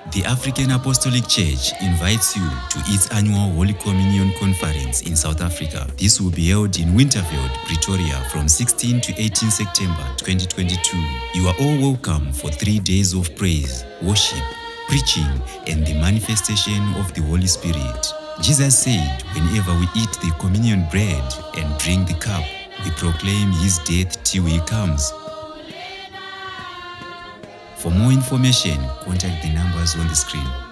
The African Apostolic Church invites you to its annual Holy Communion Conference in South Africa. This will be held in Winterveld, Pretoria from 16 to 18 September 2022. You are all welcome for 3 days of praise, worship, preaching, and the manifestation of the Holy Spirit. Jesus said, whenever we eat the communion bread and drink the cup, we proclaim his death till he comes. For more information, contact the numbers on the screen.